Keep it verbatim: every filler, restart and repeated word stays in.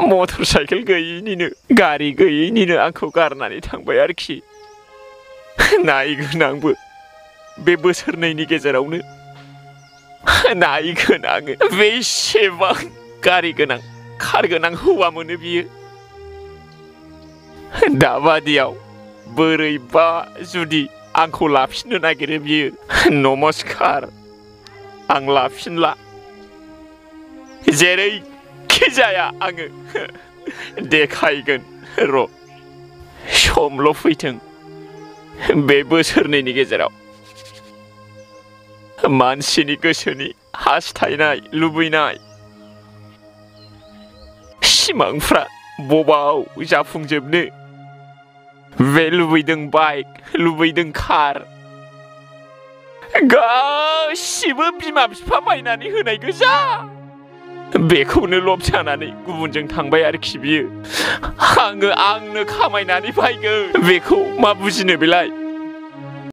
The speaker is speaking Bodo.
मटर साइकेल गैयैनिनो गारि गैयैनिनो आंखौ गारनानै थांबाय आरोखि। नायगोन आंबो बे बोसोरनैनि गेजेरावनो नायगोन आङो बेसेबां गारि गोनां कार गोनां हौवा मोनो बियो। दाबादियाव बोरैबा जुदि आंखौ लाफिननो नागिरो बियो, नमस्कार आं लाफिनला। जेरैखि जाया आङो देखायगोन र', समल' फैथों बे बोसोरनैनि गेजेराव। मानसिनि गोसोनि हास्थायनाय लुबैनाय सिमांफ्रा बबाव जाफुंजोबनो। बे लुबैदों बाइक, लुबैदों कार, गासिबो बिमा बिफा बायनानै होनाय गोजा। बेखौनो लब जानानै गुबुनजों थांबाय आरोखि बियो। आङो आंनो खामायनानै बायगोन, बेखौ मा बुजिनो बेलाय।